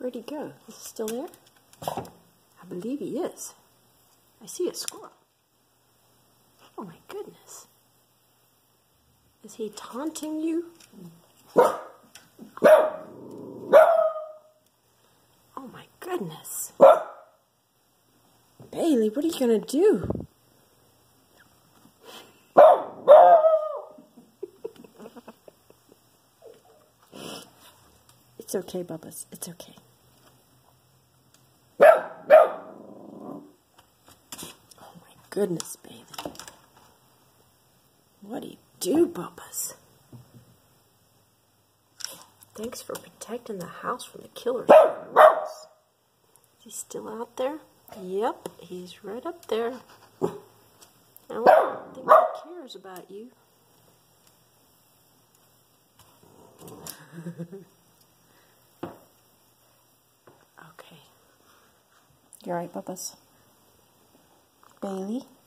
Where'd he go? Is he still there? I believe he is. I see a squirrel. Oh my goodness. Is he taunting you? Oh my goodness. Bailey, what are you going to do? It's okay, Bubba's. It's okay. Oh my goodness, Bailey. What do you do, Bubba's? Thanks for protecting the house from the killers. Is he still out there? Yep, he's right up there. I don't think he cares about you. Okay. You alright, Bubba's? Bailey?